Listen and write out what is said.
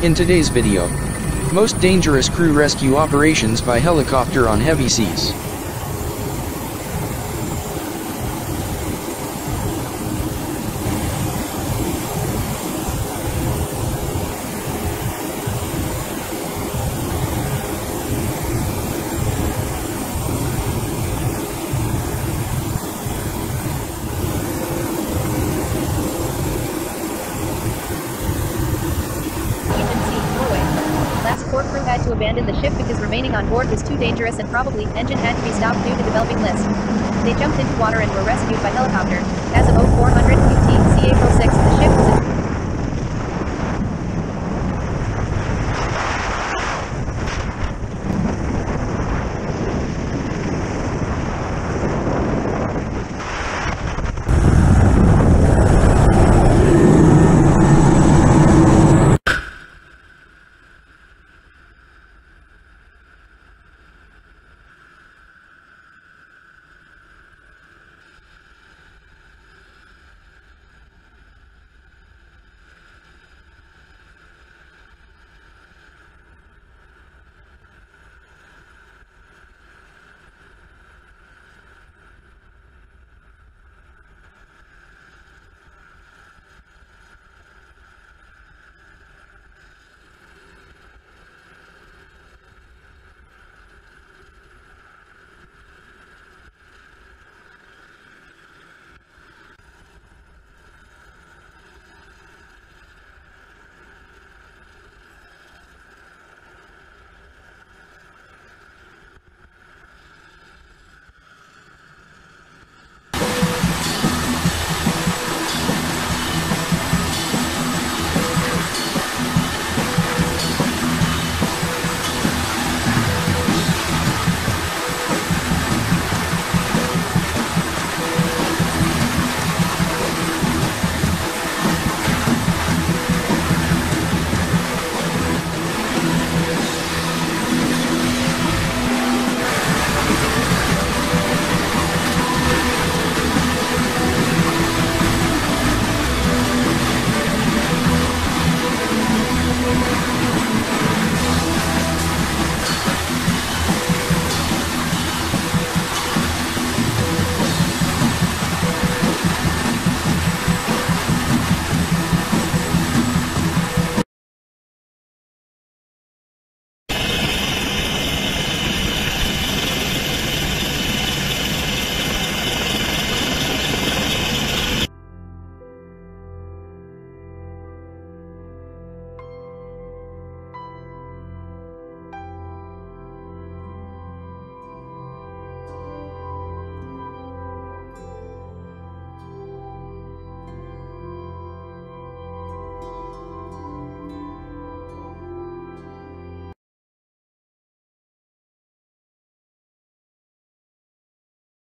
In today's video, most dangerous crew rescue operations by helicopter on heavy seas. Last four crew had to abandon the ship because remaining on board was too dangerous and probably engine had to be stopped due to developing list. They jumped into water and were rescued by helicopter. As of 0400 QT, C April 6, the ship was in